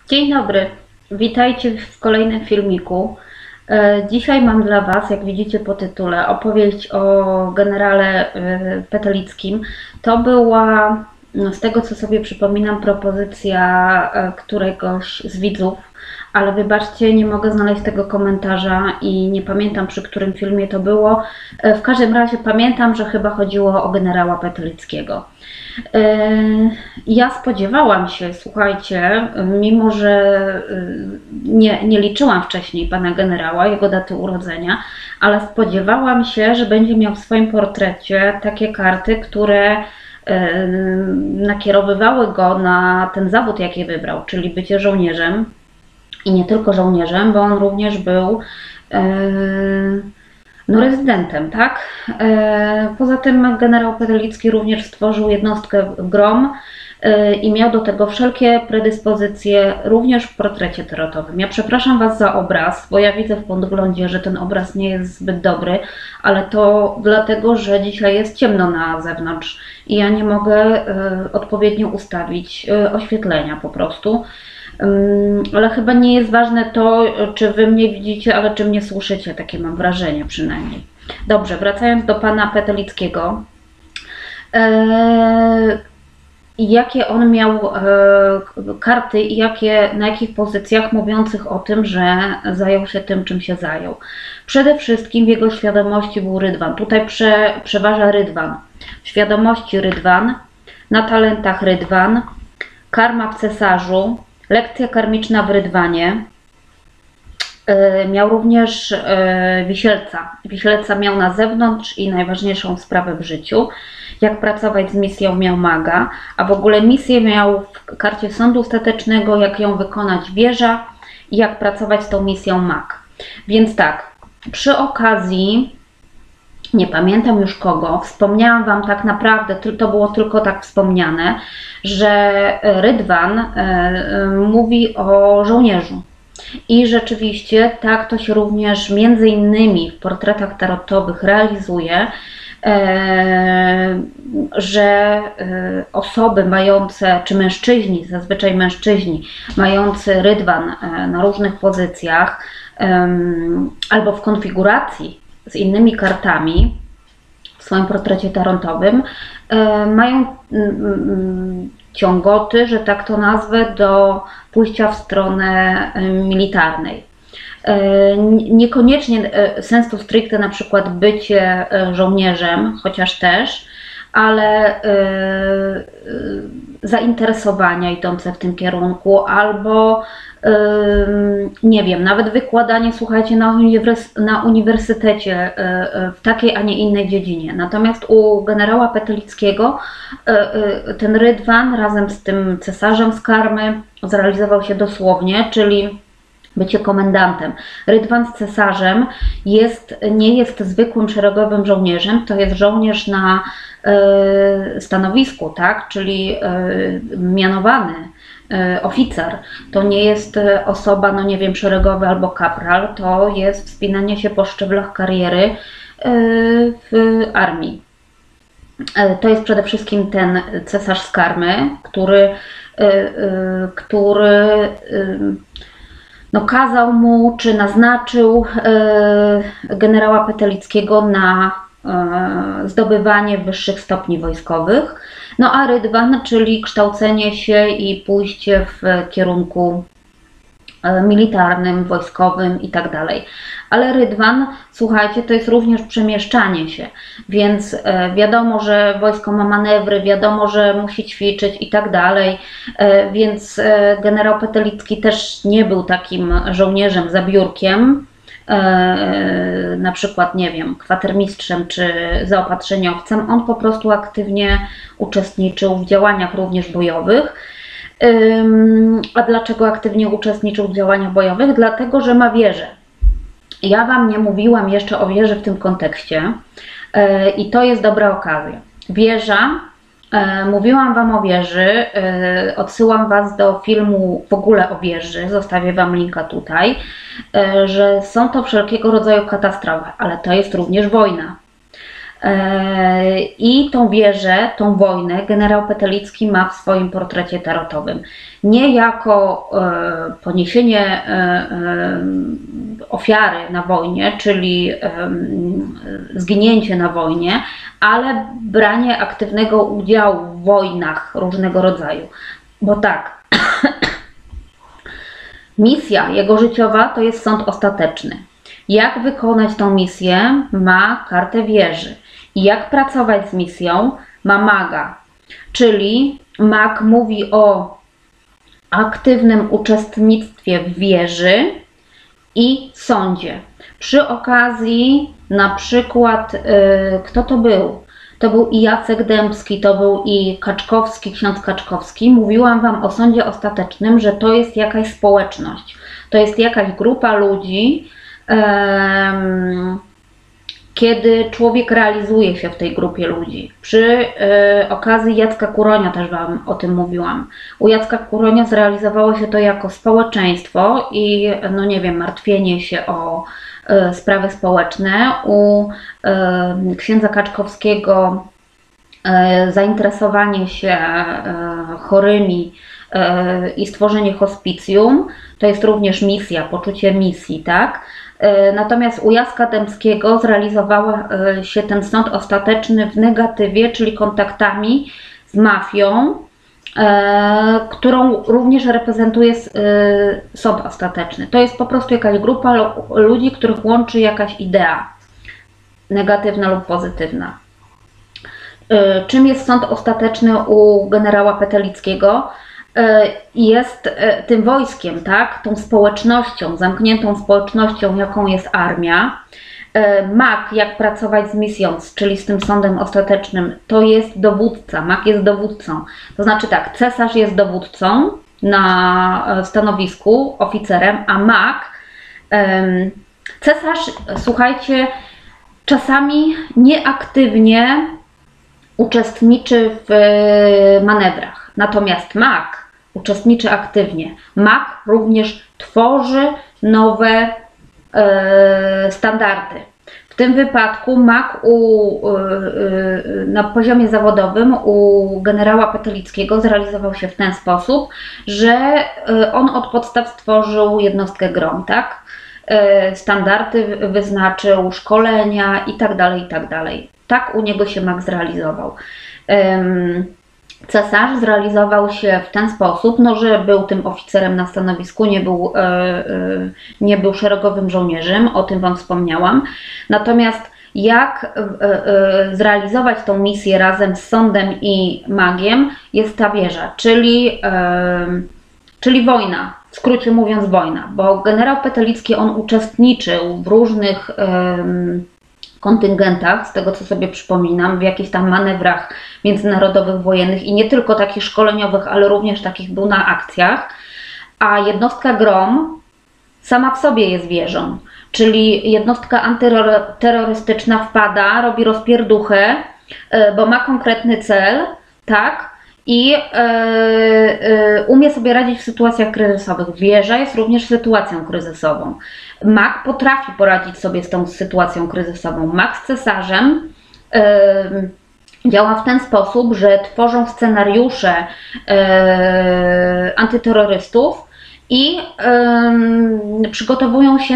Dzień dobry, witajcie w kolejnym filmiku. Dzisiaj mam dla Was, jak widzicie po tytule, opowieść o generale Petelickim. To była, z tego co sobie przypominam, propozycja któregoś z widzów, ale wybaczcie, nie mogę znaleźć tego komentarza i nie pamiętam, przy którym filmie to było. W każdym razie pamiętam, że chyba chodziło o generała Petelickiego. Ja spodziewałam się, słuchajcie, mimo że nie liczyłam wcześniej pana generała, jego daty urodzenia, ale spodziewałam się, że będzie miał w swoim portrecie takie karty, które nakierowywały go na ten zawód, jaki wybrał, czyli bycie żołnierzem. I nie tylko żołnierzem, bo on również był rezydentem, tak? Poza tym generał Petelicki również stworzył jednostkę GROM i miał do tego wszelkie predyspozycje, również w portrecie tarotowym. Ja przepraszam Was za obraz, bo ja widzę w podglądzie, że ten obraz nie jest zbyt dobry, ale to dlatego, że dzisiaj jest ciemno na zewnątrz i ja nie mogę odpowiednio ustawić oświetlenia po prostu. Ale chyba nie jest ważne to, czy Wy mnie widzicie, ale czy mnie słyszycie, takie mam wrażenie przynajmniej. Dobrze, wracając do pana Petelickiego. Jakie on miał karty i na jakich pozycjach mówiących o tym, że zajął się tym, czym się zajął. Przede wszystkim w jego świadomości był Rydwan. Tutaj przeważa Rydwan. W świadomości Rydwan, na talentach Rydwan, karma w cesarzu, lekcja karmiczna w Rydwanie. Miał również Wisielca. Wisielca miał na zewnątrz i najważniejszą sprawę w życiu. Jak pracować z misją, miał maga, a w ogóle misję miał w karcie sądu ostatecznego, jak ją wykonać, wieża, i jak pracować z tą misją, mag. Więc tak, przy okazji, nie pamiętam już kogo, wspomniałam Wam tak naprawdę, to było tylko tak wspomniane, że Rydwan mówi o żołnierzu. I rzeczywiście tak to się również między innymi w portretach tarotowych realizuje, że osoby mające, czy mężczyźni, zazwyczaj mężczyźni, mający Rydwan na różnych pozycjach albo w konfiguracji z innymi kartami w swoim portrecie tarotowym, mają ciągoty, że tak to nazwę, do pójścia w stronę militarnej. Niekoniecznie sensu stricte na przykład bycie żołnierzem, chociaż też, ale zainteresowania idące w tym kierunku, albo nie wiem, nawet wykładanie, słuchajcie, na uniwersytecie w takiej, a nie innej dziedzinie. Natomiast u generała Petelickiego ten Rydwan razem z tym cesarzem z karmy zrealizował się dosłownie, czyli bycie komendantem. Rydwan z cesarzem nie jest zwykłym szeregowym żołnierzem, to jest żołnierz na stanowisku, tak? Czyli mianowany oficer. To nie jest osoba, no nie wiem, szeregowy albo kapral, to jest wspinanie się po szczeblach kariery w armii. To jest przede wszystkim ten cesarz z karmy, który no, kazał mu, czy naznaczył generała Petelickiego na zdobywanie wyższych stopni wojskowych. No a Rydwan, czyli kształcenie się i pójście w kierunku militarnym, wojskowym i tak dalej. Ale Rydwan, słuchajcie, to jest również przemieszczanie się, więc wiadomo, że wojsko ma manewry, wiadomo, że musi ćwiczyć i tak dalej, więc generał Petelicki też nie był takim żołnierzem za biurkiem, na przykład, nie wiem, kwatermistrzem czy zaopatrzeniowcem. On po prostu aktywnie uczestniczył w działaniach również bojowych. A dlaczego aktywnie uczestniczył w działaniach bojowych? Dlatego, że ma wieżę. Ja Wam nie mówiłam jeszcze o wieży w tym kontekście i to jest dobra okazja. Wieża, mówiłam Wam o wieży, odsyłam Was do filmu w ogóle o wieży, zostawię Wam linka tutaj, że są to wszelkiego rodzaju katastrofy, ale to jest również wojna. I tą wieżę, tą wojnę generał Petelicki ma w swoim portrecie tarotowym. Nie jako poniesienie ofiary na wojnie, czyli zginięcie na wojnie, ale branie aktywnego udziału w wojnach różnego rodzaju. Bo tak, misja jego życiowa to jest sąd ostateczny. Jak wykonać tą misję, ma kartę wieży. I jak pracować z misją, ma maga. Czyli mag mówi o aktywnym uczestnictwie w wieży i sądzie. Przy okazji na przykład, kto to był? To był i Jacek Dębski, to był i Kaczkowski, ksiądz Kaczkowski. Mówiłam Wam o sądzie ostatecznym, że to jest jakaś społeczność. To jest jakaś grupa ludzi, kiedy człowiek realizuje się w tej grupie ludzi. Przy okazji Jacka Kuronia też Wam o tym mówiłam. U Jacka Kuronia zrealizowało się to jako społeczeństwo i, no nie wiem, martwienie się o sprawy społeczne. U księdza Kaczkowskiego zainteresowanie się chorymi i stworzenie hospicjum. To jest również misja, poczucie misji, tak? Natomiast u Jacka Dębskiego zrealizował się ten sąd ostateczny w negatywie, czyli kontaktami z mafią, którą również reprezentuje sąd ostateczny. To jest po prostu jakaś grupa ludzi, których łączy jakaś idea, negatywna lub pozytywna. Czym jest sąd ostateczny u generała Petelickiego? Jest tym wojskiem, tak? Tą społecznością, zamkniętą społecznością, jaką jest armia. Mag, jak pracować z misją, czyli z tym sądem ostatecznym, to jest dowódca, mag jest dowódcą. To znaczy tak, cesarz jest dowódcą na stanowisku, oficerem, a mag, cesarz, słuchajcie, czasami nieaktywnie uczestniczy w manewrach. Natomiast mag uczestniczy aktywnie. Mag również tworzy nowe standardy. W tym wypadku mag na poziomie zawodowym u generała Petelickiego zrealizował się w ten sposób, że on od podstaw stworzył jednostkę GROM, tak? Standardy wyznaczył, szkolenia itd., itd. Tak u niego się mag zrealizował. Cesarz zrealizował się w ten sposób, no, że był tym oficerem na stanowisku, nie był szeregowym żołnierzem, o tym Wam wspomniałam. Natomiast jak zrealizować tą misję razem z sądem i magiem, jest ta wieża, czyli wojna, w skrócie mówiąc wojna, bo generał Petelicki, on uczestniczył w różnych kontyngentach, z tego co sobie przypominam, w jakichś tam manewrach międzynarodowych, wojennych i nie tylko takich szkoleniowych, ale również takich był na akcjach, a jednostka GROM sama w sobie jest wieżą, czyli jednostka antyterrorystyczna wpada, robi rozpierduchę, bo ma konkretny cel, tak, i umie sobie radzić w sytuacjach kryzysowych. Wieża jest również sytuacją kryzysową. Mag potrafi poradzić sobie z tą sytuacją kryzysową. Mag z cesarzem działa w ten sposób, że tworzą scenariusze antyterrorystów i przygotowują się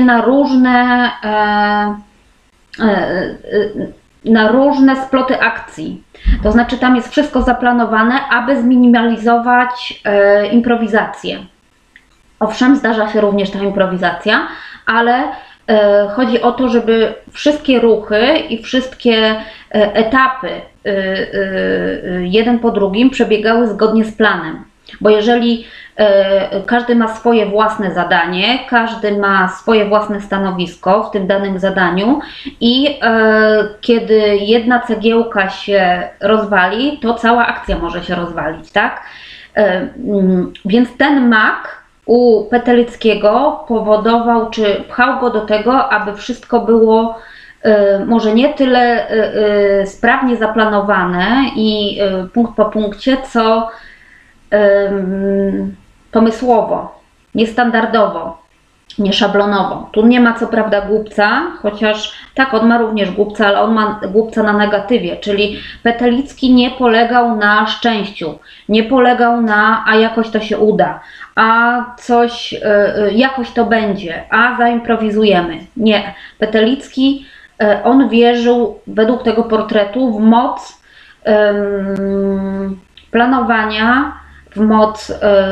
na różne sploty akcji. To znaczy tam jest wszystko zaplanowane, aby zminimalizować improwizację. Owszem, zdarza się również ta improwizacja, ale chodzi o to, żeby wszystkie ruchy i wszystkie etapy jeden po drugim przebiegały zgodnie z planem. Bo jeżeli każdy ma swoje własne zadanie, każdy ma swoje własne stanowisko w tym danym zadaniu i kiedy jedna cegiełka się rozwali, to cała akcja może się rozwalić, tak? Więc ten mag u Petelickiego powodował, czy pchał go do tego, aby wszystko było może nie tyle sprawnie zaplanowane i punkt po punkcie, co pomysłowo, niestandardowo. nieszablonową. Tu nie ma co prawda głupca, chociaż tak, on ma również głupca, ale on ma głupca na negatywie, czyli Petelicki nie polegał na szczęściu, nie polegał na a jakoś to się uda, a coś jakoś to będzie, a zaimprowizujemy. Nie. Petelicki, on wierzył według tego portretu w moc planowania, w moc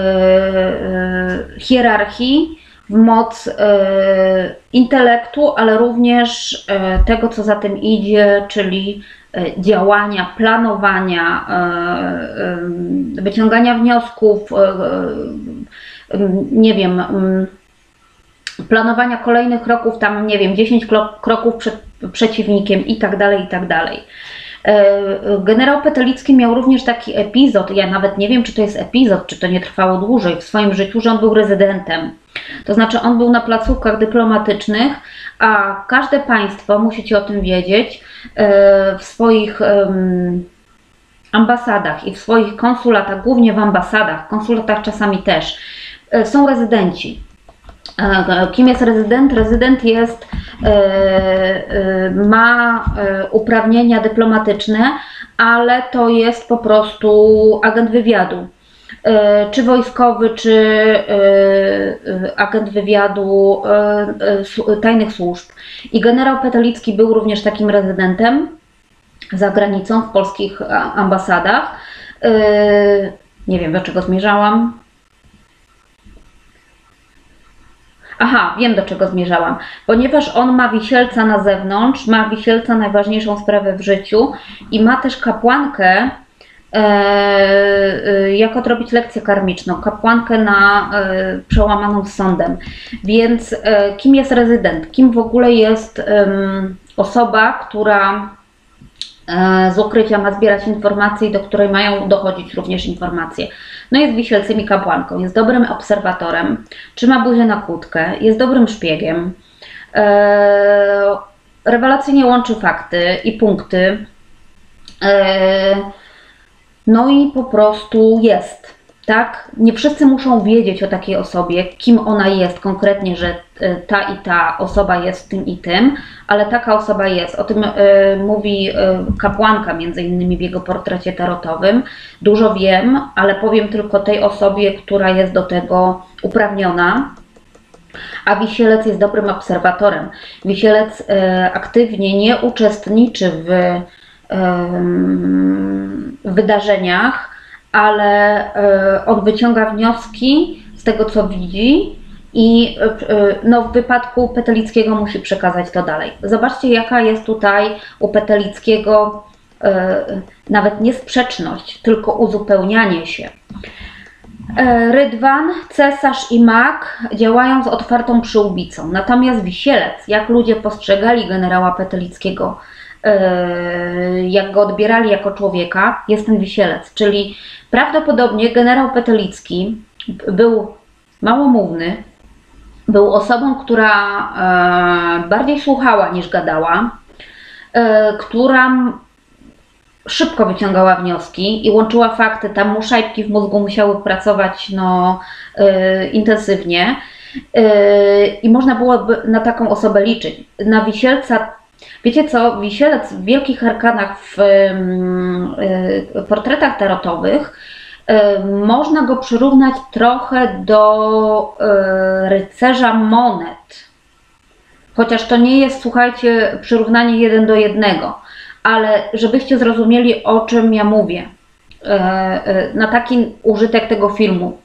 hierarchii, w moc intelektu, ale również tego, co za tym idzie, czyli działania, planowania, wyciągania wniosków, nie wiem, planowania kolejnych kroków, tam nie wiem, 10 kroków przed przeciwnikiem i tak dalej, i tak dalej. Generał Petelicki miał również taki epizod, ja nawet nie wiem, czy to jest epizod, czy to nie trwało dłużej w swoim życiu, że on był rezydentem. To znaczy on był na placówkach dyplomatycznych, a każde państwo, musicie o tym wiedzieć, w swoich ambasadach i w swoich konsulatach, głównie w ambasadach, konsulatach czasami też, są rezydenci. Kim jest rezydent? Rezydent jest, ma uprawnienia dyplomatyczne, ale to jest po prostu agent wywiadu. Czy wojskowy, czy agent wywiadu tajnych służb. I generał Petelicki był również takim rezydentem za granicą w polskich ambasadach. Nie wiem, do czego zmierzałam. Aha, wiem, do czego zmierzałam. Ponieważ on ma wisielca na zewnątrz, ma wisielca najważniejszą sprawę w życiu i ma też kapłankę, jak odrobić lekcję karmiczną, kapłankę na przełamaną z sądem. Więc kim jest rezydent? Kim w ogóle jest osoba, która z ukrycia ma zbierać informacje i do której mają dochodzić również informacje? No jest wisielcem i kapłanką, jest dobrym obserwatorem, trzyma buzię na kłódkę, jest dobrym szpiegiem, rewelacyjnie łączy fakty i punkty, no i po prostu jest, tak? Nie wszyscy muszą wiedzieć o takiej osobie, kim ona jest konkretnie, że ta i ta osoba jest tym i tym, ale taka osoba jest. O tym mówi kapłanka między innymi w jego portrecie tarotowym. Dużo wiem, ale powiem tylko tej osobie, która jest do tego uprawniona. A wisielec jest dobrym obserwatorem. Wisielec aktywnie nie uczestniczy w wydarzeniach, ale on wyciąga wnioski z tego, co widzi i no, w wypadku Petelickiego musi przekazać to dalej. Zobaczcie, jaka jest tutaj u Petelickiego nawet nie sprzeczność, tylko uzupełnianie się. Rydwan, cesarz i mag działają z otwartą przyłbicą, natomiast wisielec, jak ludzie postrzegali generała Petelickiego, jak go odbierali jako człowieka, jest ten wisielec, czyli prawdopodobnie generał Petelicki był małomówny, był osobą, która bardziej słuchała niż gadała, która szybko wyciągała wnioski i łączyła fakty, tam mu szajbki w mózgu musiały pracować no, intensywnie i można byłoby na taką osobę liczyć. Na wisielca, wiecie co, wisielec w wielkich arkanach, w portretach tarotowych można go przyrównać trochę do rycerza monet. Chociaż to nie jest, słuchajcie, przyrównanie 1 do 1, ale żebyście zrozumieli, o czym ja mówię, na taki użytek tego filmu.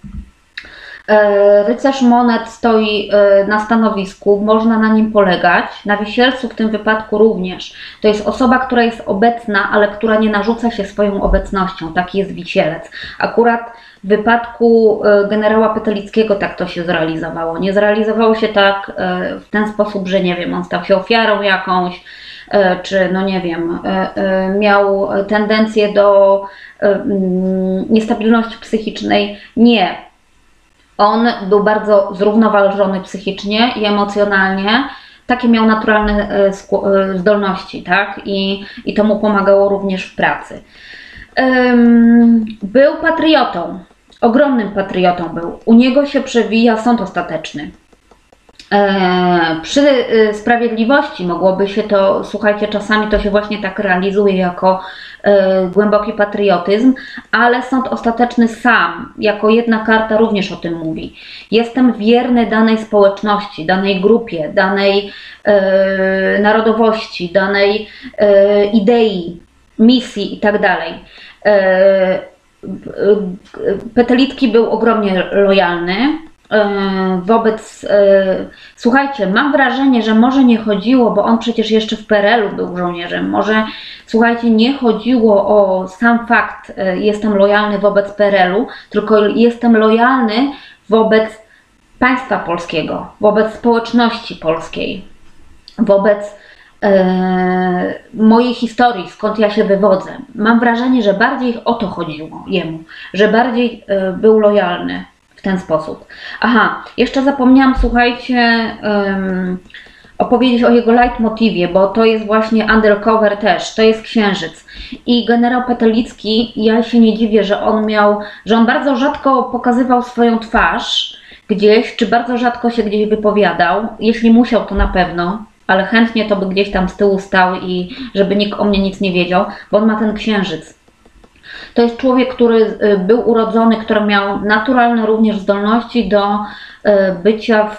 Rycerz monet stoi na stanowisku, można na nim polegać, na wisielcu w tym wypadku również. To jest osoba, która jest obecna, ale która nie narzuca się swoją obecnością, taki jest wisielec. Akurat w wypadku generała Petelickiego tak to się zrealizowało. Nie zrealizowało się tak w ten sposób, że nie wiem, on stał się ofiarą jakąś, czy no nie wiem, miał tendencję do niestabilności psychicznej. Nie. On był bardzo zrównoważony psychicznie i emocjonalnie. Takie miał naturalne zdolności, tak? I to mu pomagało również w pracy. Był patriotą, ogromnym patriotą był. U niego się przewija sąd ostateczny. Przy sprawiedliwości mogłoby się to, słuchajcie, czasami to się właśnie tak realizuje jako głęboki patriotyzm, ale sąd ostateczny sam, jako jedna karta również o tym mówi. Jestem wierny danej społeczności, danej grupie, danej narodowości, danej idei, misji itd. Petelicki był ogromnie lojalny wobec, słuchajcie, mam wrażenie, że może nie chodziło, bo on przecież jeszcze w PRL-u był żołnierzem, może, słuchajcie, nie chodziło o sam fakt, jestem lojalny wobec PRL-u, tylko jestem lojalny wobec państwa polskiego, wobec społeczności polskiej, wobec mojej historii, skąd ja się wywodzę. Mam wrażenie, że bardziej o to chodziło jemu, że bardziej był lojalny w ten sposób. Aha, jeszcze zapomniałam, słuchajcie, opowiedzieć o jego leitmotivie, bo to jest właśnie undercover też, to jest księżyc. I generał Petelicki, ja się nie dziwię, że on bardzo rzadko pokazywał swoją twarz gdzieś, czy bardzo rzadko się gdzieś wypowiadał. Jeśli musiał, to na pewno, ale chętnie to by gdzieś tam z tyłu stał i żeby nikt o mnie nic nie wiedział, bo on ma ten księżyc. To jest człowiek, który był urodzony, który miał naturalne również zdolności do bycia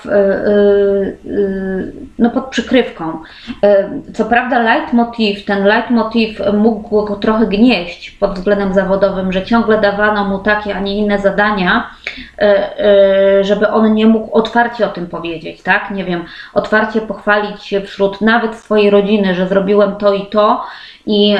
pod przykrywką. Co prawda ten leitmotiv mógł go trochę gnieść pod względem zawodowym, że ciągle dawano mu takie, a nie inne zadania, żeby on nie mógł otwarcie o tym powiedzieć, tak? Nie wiem, otwarcie pochwalić się wśród nawet swojej rodziny, że zrobiłem to i to i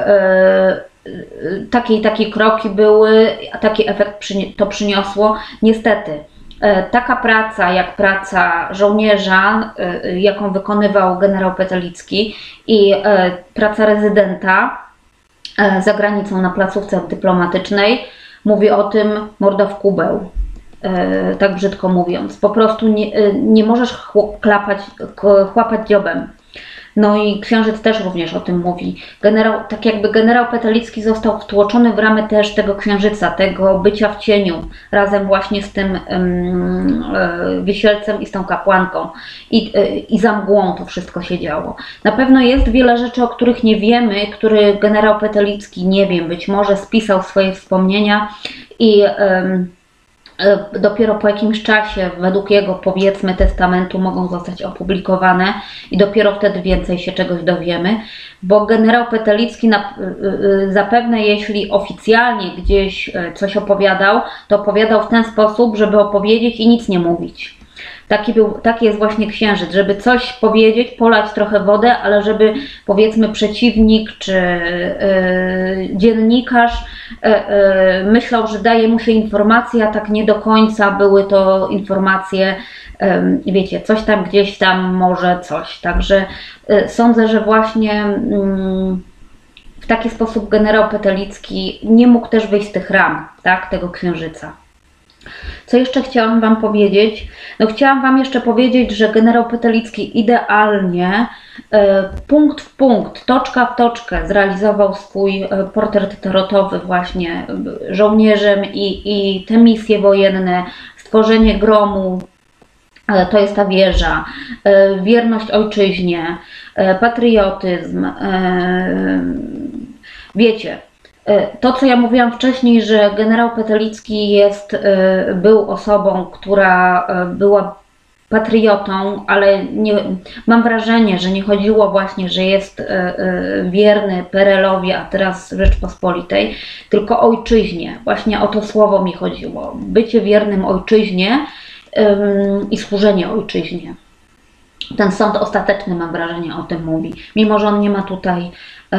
takie i takie kroki były, a taki efekt to przyniosło. Niestety, taka praca jak praca żołnierza, jaką wykonywał generał Petelicki, i praca rezydenta za granicą na placówce dyplomatycznej, mówi o tym morda w kubeł, tak brzydko mówiąc. Po prostu nie możesz chłapać dziobem. No i księżyc też również o tym mówi. Tak jakby generał Petelicki został wtłoczony w ramy też tego księżyca, tego bycia w cieniu, razem właśnie z tym wisielcem i z tą kapłanką. I za mgłą to wszystko się działo. Na pewno jest wiele rzeczy, o których nie wiemy, które generał Petelicki, nie wiem, być może spisał swoje wspomnienia i dopiero po jakimś czasie, według jego, powiedzmy, testamentu, mogą zostać opublikowane i dopiero wtedy więcej się czegoś dowiemy, bo generał Petelicki zapewne, jeśli oficjalnie gdzieś coś opowiadał, to opowiadał w ten sposób, żeby opowiedzieć i nic nie mówić. Taki jest właśnie księżyc, żeby coś powiedzieć, polać trochę wodę, ale żeby, powiedzmy, przeciwnik czy dziennikarz myślał, że daje mu się informacje, a tak nie do końca były to informacje, wiecie, coś tam gdzieś tam, może coś. Także sądzę, że właśnie w taki sposób generał Petelicki nie mógł też wyjść z tych ram, tak, tego księżyca. Co jeszcze chciałam Wam powiedzieć? No, chciałam Wam jeszcze powiedzieć, że generał Petelicki idealnie, punkt w punkt, toczka w toczkę zrealizował swój portret tarotowy właśnie żołnierzem i te misje wojenne, stworzenie gromu, to jest ta wieża, wierność ojczyźnie, patriotyzm, wiecie. To, co ja mówiłam wcześniej, że generał Petelicki był osobą, która była patriotą, ale mam wrażenie, że nie chodziło właśnie, że jest wierny PRL-owi, a teraz Rzeczpospolitej, tylko ojczyźnie. Właśnie o to słowo mi chodziło. Bycie wiernym ojczyźnie i służenie ojczyźnie. Ten sąd ostateczny, mam wrażenie, o tym mówi. Mimo że on nie ma tutaj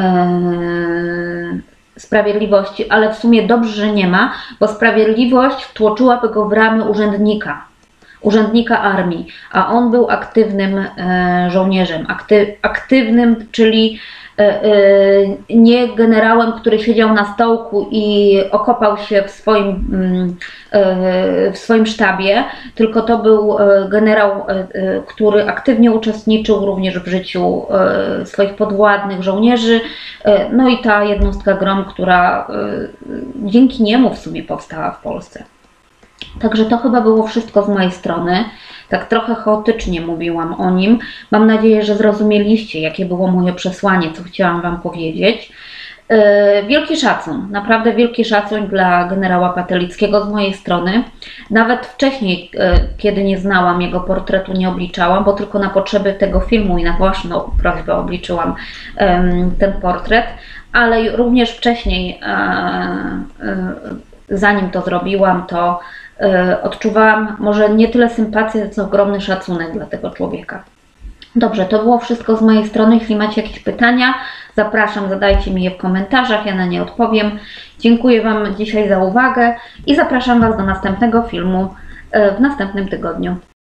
sprawiedliwości, ale w sumie dobrze, że nie ma, bo sprawiedliwość wtłoczyłaby go w ramy urzędnika armii, a on był aktywnym żołnierzem, aktywnym, czyli nie generałem, który siedział na stołku i okopał się w swoim sztabie, tylko to był generał, który aktywnie uczestniczył również w życiu swoich podwładnych żołnierzy, no i ta jednostka GROM, która dzięki niemu w sumie powstała w Polsce. Także to chyba było wszystko z mojej strony. Tak trochę chaotycznie mówiłam o nim. Mam nadzieję, że zrozumieliście, jakie było moje przesłanie, co chciałam Wam powiedzieć. Wielki szacun, naprawdę wielki szacun dla generała Patelickiego z mojej strony. Nawet wcześniej, kiedy nie znałam jego portretu, nie obliczałam, bo tylko na potrzeby tego filmu i na własną prośbę obliczyłam ten portret, ale również wcześniej, zanim to zrobiłam, to odczuwałam może nie tyle sympatię, co ogromny szacunek dla tego człowieka. Dobrze, to było wszystko z mojej strony. Jeśli macie jakieś pytania, zapraszam, zadajcie mi je w komentarzach, ja na nie odpowiem. Dziękuję Wam dzisiaj za uwagę i zapraszam Was do następnego filmu w następnym tygodniu.